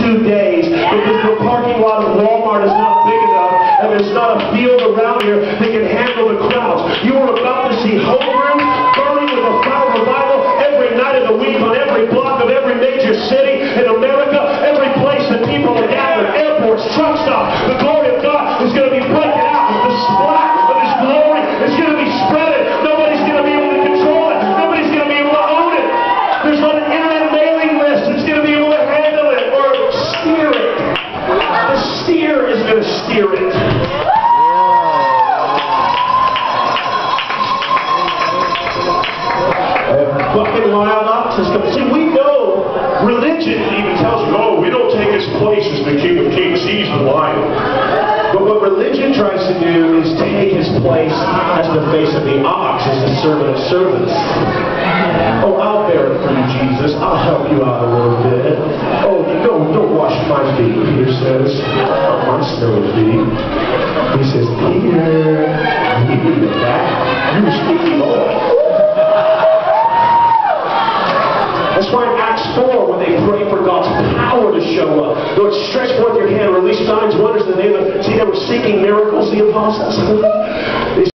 2 days because the parking lot of Walmart is not big enough and there's not a field around here that can handle the crowds. You are about to see homeroom burning with a fire revival every night of the week on every block of every major city in America, every place that people are gathered, airports, truck stops. The glory of God is going to be breaking out. The splat of His glory is going to be spreading. Nobody's going to be able to control it. Nobody's going to be able to own it. There's not an internet mailing list that's going to be able to handle it or steer it. The steer is going to steer it. Fucking wild oxes come. See, we know religion even tells you, oh, we don't take His place as the King of Kings. He's the lion. But what religion tries to do is take His place as the face of the ox, as the servant of servants. Oh, I'll bear it for you, Jesus. I'll help you out a little bit. Oh, don't wash my feet, Peter says. Oh, my smelly feet. He says, Peter, you're back. You're speaking Lord. That's why in Acts 4, when they pray for God's power to show up, Lord, stretch forth your hand, release signs, wonders in the name of, see, they were seeking miracles, the apostles.